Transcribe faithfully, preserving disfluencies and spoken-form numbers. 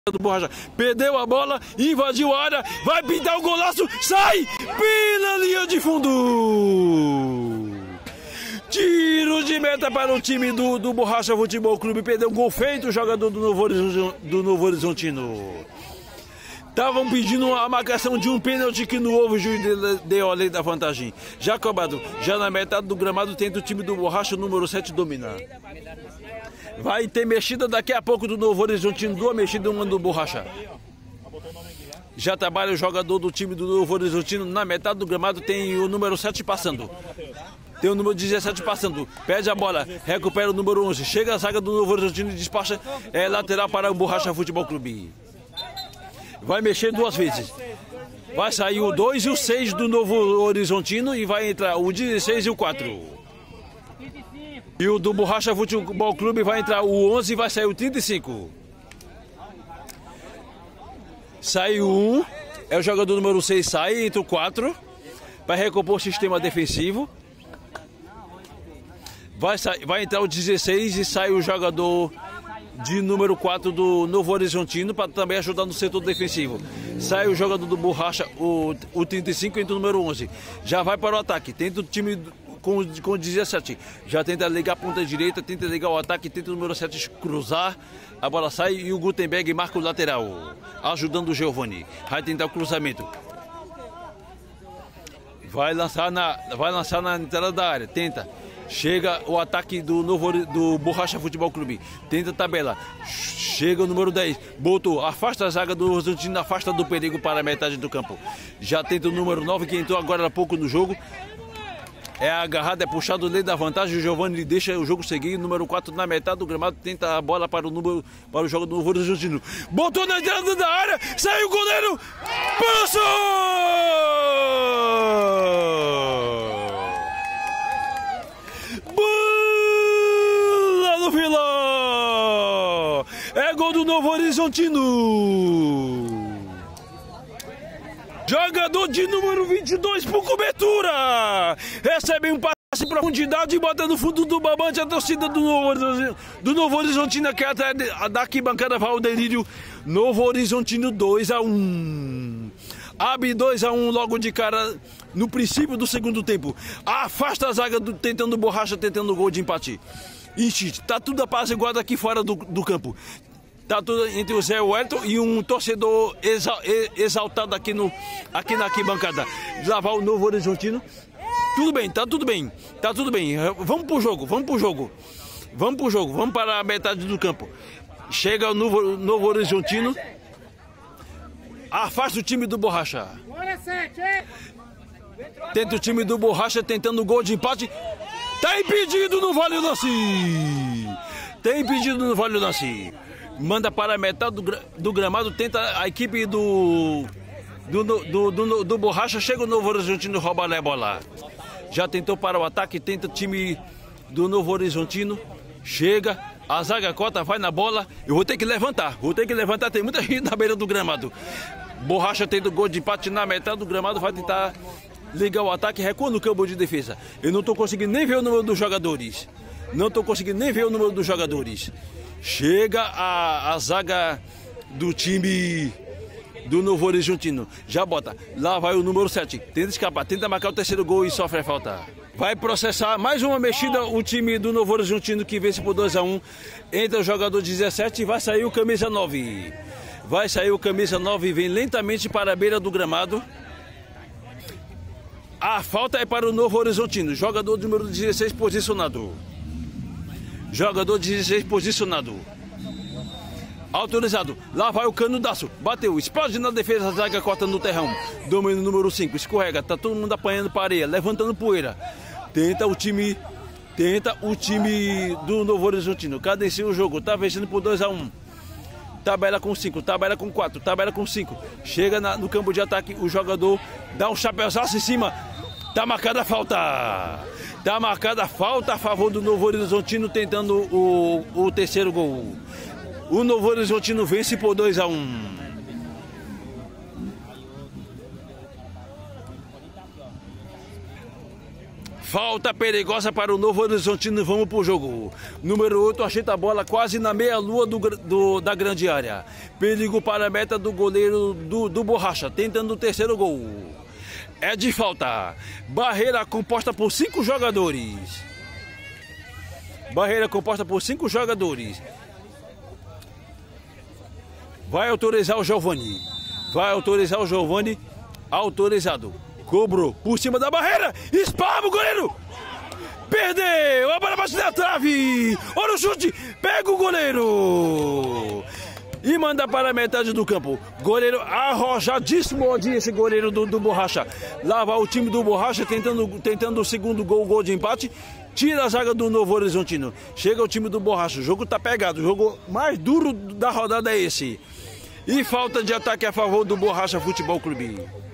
do Borracha. Perdeu a bola, invadiu a área, vai pintar o golaço, sai pela linha de fundo. Tiro de meta para o time do, do Borracha Futebol Clube. Perdeu um gol feito, o jogador do Novo, do Novo Horizontino. Estavam pedindo a marcação de um pênalti que não houve, o juiz deu a lei da vantagem. Já cobrado, já na metade do gramado, tenta o time do Borracha, número sete, dominar. Vai ter mexida daqui a pouco do Novo Horizontino, duas mexidas, uma do Borracha. Já trabalha o jogador do time do Novo Horizontino, na metade do gramado tem o número sete passando. Tem o número dezessete passando, perde a bola, recupera o número onze. Chega a zaga do Novo Horizontino e despacha, é lateral para o Borracha Futebol Clube. Vai mexer duas vezes. Vai sair o dois e o seis do Novo Horizontino e vai entrar o dezesseis e o quatro. E o do Borracha Futebol Clube vai entrar o onze e vai sair o trinta e cinco. Sai o um, é o jogador número seis, sai, entra o quatro. Vai recompor o sistema defensivo. Vai, sair, vai entrar o dezesseis e sai o jogador de número quatro do Novo Horizontino para também ajudar no setor defensivo. Sai o jogador do Borracha, o, o trinta e cinco, entra o número onze. Já vai para o ataque, tenta o time com, com dezessete. Já tenta ligar a ponta direita, tenta ligar o ataque, tenta o número sete cruzar. A bola sai e o Gutenberg marca o lateral, ajudando o Giovanni. Vai tentar o cruzamento. Vai lançar na, vai lançar na entrada da área, tenta. Chega o ataque do Novo do Borracha Futebol Clube. Tenta a tabela. Chega o número dez. Botou. Afasta a zaga do Horizontino. Afasta do perigo para a metade do campo. Já tenta o número nove que entrou agora há pouco no jogo. É agarrado, é puxado dentro da vantagem. O Giovanni deixa o jogo seguir. Número quatro na metade do gramado. Tenta a bola para o número para o jogo do Novo Horizontino. Botou na entrada da área. Saiu o goleiro. Passou! Bola no Vila! É gol do Novo Horizontino! Jogador de número vinte e dois por cobertura! Recebe um passe em profundidade e bota no fundo do babante a torcida do Novo, do Novo Horizontino, que é atrás da arquibancada vai o delírio. Novo Horizontino dois a um. Abre dois a um logo de cara no princípio do segundo tempo. Afasta a zaga do, tentando Borracha, tentando gol de empate. Ixi, tá tudo apaziguado aqui fora do, do campo. Tá tudo entre o Zé Wellington e um torcedor exa, exaltado aqui, no, aqui na arquibancada. Lavar o Novo Horizontino. Tudo bem, tá tudo bem. Tá tudo bem. Vamos pro jogo, vamos pro jogo. Vamos pro jogo, vamos para a metade do campo. Chega o Novo, Novo Horizontino. Afasta o time do Borracha. Tenta o time do Borracha tentando gol de empate. Tá impedido, no vale o lance. Tá impedido, no vale o lance. Manda para a metade do, do gramado. Tenta a equipe do do, do, do, do Borracha. Chega o Novo Horizontino, rouba a bola. Já tentou para o ataque. Tenta o time do Novo Horizontino. Chega. A zaga cota, vai na bola. Eu vou ter que levantar. Vou ter que levantar. Tem muita gente na beira do gramado. Borracha tendo gol de empate na metade do gramado. Vai tentar ligar o ataque. Recua no campo de defesa. Eu não estou conseguindo nem ver o número dos jogadores. Não estou conseguindo nem ver o número dos jogadores. Chega a, a zaga do time do Novo Horizontino. Já bota. Lá vai o número sete. Tenta escapar. Tenta marcar o terceiro gol e sofre a falta. Vai processar mais uma mexida o time do Novo Horizontino, que vence por dois a um. Entra o jogador dezessete e vai sair o camisa nove. Vai sair o camisa nove e vem lentamente para a beira do gramado. A falta é para o Novo Horizontino. Jogador número dezesseis posicionado. Jogador dezesseis posicionado. Autorizado. Lá vai o canudaço. Bateu. Explode na defesa. A zaga corta no terrão. Domínio número cinco. Escorrega. Tá todo mundo apanhando para areia. Levantando poeira. Tenta o time. Tenta o time do Novo Horizontino. Cadencia o jogo. Tá vencendo por dois a um. Tabela com cinco. Tabela com quatro. Tabela com cinco. Chega na, no campo de ataque. O jogador dá um chapéuzaço em cima. Tá marcada a falta. Tá marcada a falta a favor do Novo Horizontino. Tentando o, o terceiro gol. O Novo Horizontino vence por dois a um. Falta perigosa para o Novo Horizontino, vamos pro jogo. Número oito, ajeita a bola quase na meia-lua do, do, da grande área. Perigo para a meta do goleiro do, do Borracha, tentando o terceiro gol. É de falta. Barreira composta por cinco jogadores. Barreira composta por cinco jogadores. Vai autorizar o Giovani. Vai autorizar o Giovani. Autorizado. Cobrou por cima da barreira. Espalma o goleiro. Perdeu. A bola bate na trave. Olha o chute. Pega o goleiro. E manda para a metade do campo. Goleiro arrojadíssimo esse goleiro do, do Borracha. Lá vai o time do Borracha tentando, tentando o segundo gol, gol de empate. Tira a zaga do Novo Horizontino. Chega o time do Borracha. O jogo tá pegado. O jogo mais duro da rodada é esse. E falta de ataque a favor do Borracha Futebol Clube.